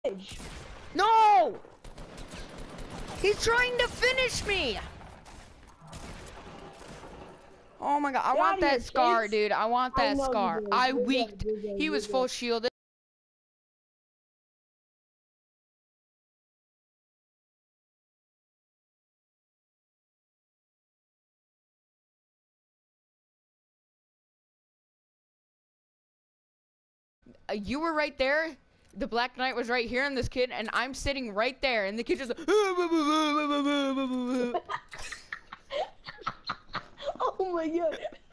No! He's trying to finish me! Oh my god, I want that scar, dude. I want that scar. I weaked. He was full shielded. You were right there. The Black Knight was right here, and this kid, and I'm sitting right there, and the kid just. Oh my god.